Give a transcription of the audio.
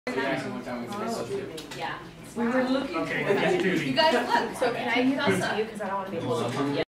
Yeah. We were looking. Okay, let's do You guys look. So can I see you because I don't want to be holding.